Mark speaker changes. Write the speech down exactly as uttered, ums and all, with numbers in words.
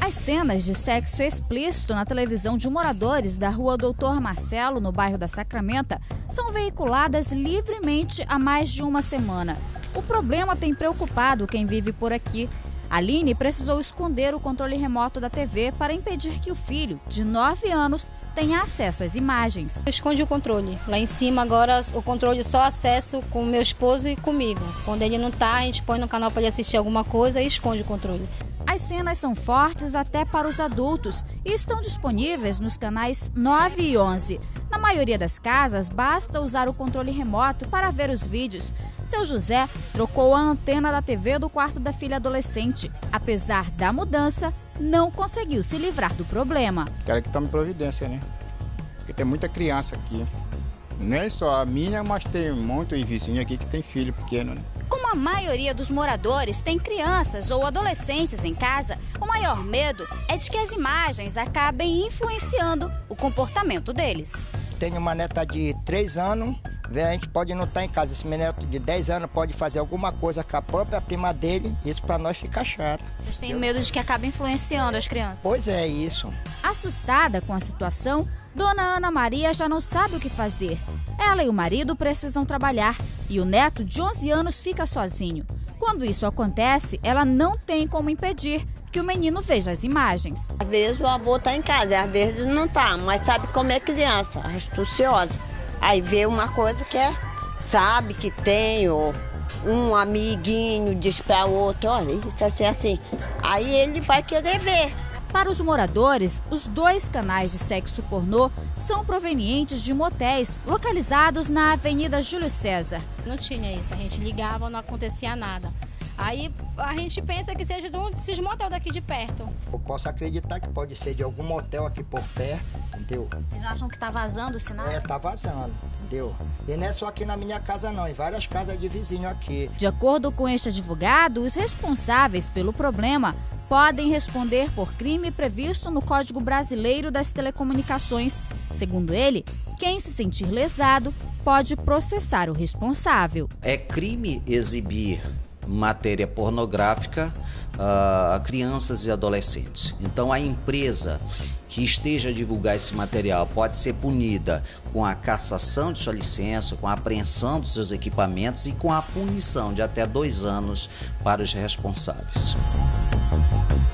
Speaker 1: As cenas de sexo explícito na televisão de moradores da rua Doutor Marcelo, no bairro da Sacramenta, são veiculadas livremente há mais de uma semana. O problema tem preocupado quem vive por aqui. Aline precisou esconder o controle remoto da T V para impedir que o filho, de nove anos, tenha acesso às imagens.
Speaker 2: Eu escondi o controle. Lá em cima agora o controle só acesso com o meu esposo e comigo. Quando ele não está, a gente põe no canal para ele assistir alguma coisa e esconde o controle.
Speaker 1: As cenas são fortes até para os adultos e estão disponíveis nos canais nove e onze. Na maioria das casas, basta usar o controle remoto para ver os vídeos. Seu José trocou a antena da T V do quarto da filha adolescente. Apesar da mudança, não conseguiu se livrar do problema.
Speaker 3: Quero que tome providência, né? Porque tem muita criança aqui. Não é só a minha, mas tem muitos vizinhos aqui que tem filho pequeno, né?
Speaker 1: Como a maioria dos moradores tem crianças ou adolescentes em casa, o maior medo é de que as imagens acabem influenciando o comportamento deles.
Speaker 4: Tenho uma neta de três anos, a gente pode não estar em casa. Esse neto de dez anos pode fazer alguma coisa com a própria prima dele, isso para nós fica chato.
Speaker 1: Vocês têm medo de que acabe influenciando as crianças?
Speaker 4: Pois é, isso.
Speaker 1: Assustada com a situação, Dona Ana Maria já não sabe o que fazer. Ela e o marido precisam trabalhar e o neto de onze anos fica sozinho. Quando isso acontece, ela não tem como impedir que o menino veja as imagens.
Speaker 5: Às vezes o avô está em casa, às vezes não está, mas sabe como é criança, astuciosa. Aí vê uma coisa que é, sabe que tem, ou um amiguinho diz para o outro, olha, isso é assim, assim. Aí ele vai querer ver.
Speaker 1: Para os moradores, os dois canais de sexo pornô são provenientes de motéis localizados na Avenida Júlio César.
Speaker 2: Não tinha isso, a gente ligava, não acontecia nada. Aí a gente pensa que seja de um desses motel daqui de perto.
Speaker 4: Eu posso acreditar que pode ser de algum motel aqui por perto, entendeu?
Speaker 1: Vocês acham que está vazando o sinal?
Speaker 4: É, tá vazando, entendeu? E não é só aqui na minha casa não, em várias casas de vizinho aqui.
Speaker 1: De acordo com este advogado, os responsáveis pelo problema podem responder por crime previsto no Código Brasileiro das Telecomunicações. Segundo ele, quem se sentir lesado pode processar o responsável.
Speaker 6: É crime exibir matéria pornográfica a uh, crianças e adolescentes. Então a empresa que esteja a divulgar esse material pode ser punida com a cassação de sua licença, com a apreensão dos seus equipamentos e com a punição de até dois anos para os responsáveis.